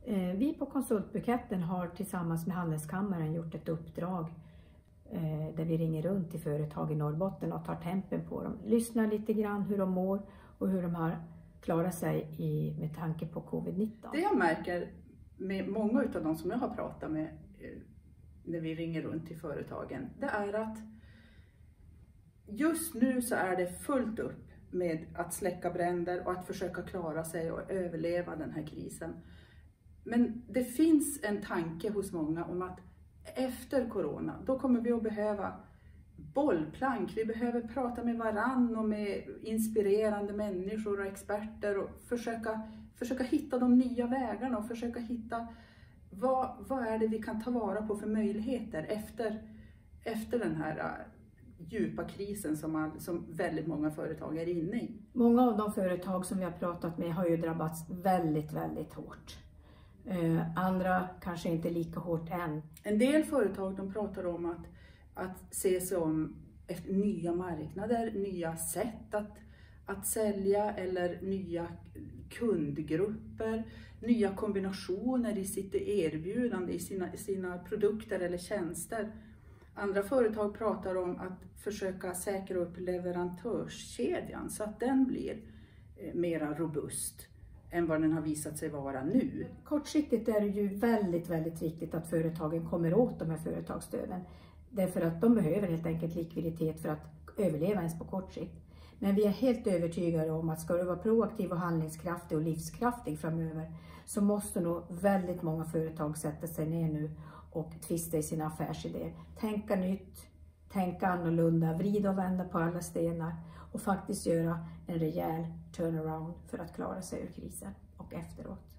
Vi på Konsultbuketten har tillsammans med Handelskammaren gjort ett uppdrag där vi ringer runt till företag i Norrbotten och tar tempen på dem. Lyssnar lite grann hur de mår och hur de har klarat sig med tanke på covid-19. Det jag märker med många av de som jag har pratat med när vi ringer runt till företagen, det är att just nu så är det fullt upp med att släcka bränder och att försöka klara sig och överleva den här krisen. Men det finns en tanke hos många om att efter corona, då kommer vi att behöva bollplank. Vi behöver prata med varann och med inspirerande människor och experter och försöka hitta de nya vägarna och försöka hitta vad är det vi kan ta vara på för möjligheter efter den här djupa krisen som väldigt många företag är inne i. Många av de företag som vi har pratat med har ju drabbats väldigt, väldigt hårt. Andra kanske inte lika hårt än. En del företag de pratar om att se sig om efter nya marknader, nya sätt att sälja eller nya kundgrupper, nya kombinationer i sitt erbjudande, i sina produkter eller tjänster. Andra företag pratar om att försöka säkra upp leverantörskedjan så att den blir mera robust än vad den har visat sig vara nu. Kortsiktigt är det ju väldigt, väldigt viktigt att företagen kommer åt de här företagsstöden. Därför att de behöver helt enkelt likviditet för att överleva ens på kort sikt. Men vi är helt övertygade om att ska du vara proaktiv och handlingskraftig och livskraftig framöver så måste nog väldigt många företag sätta sig ner nu och tvista i sina affärsidéer. Tänka nytt, tänka annorlunda, vrida och vända på alla stenar och faktiskt göra en rejäl turnaround för att klara sig ur krisen och efteråt.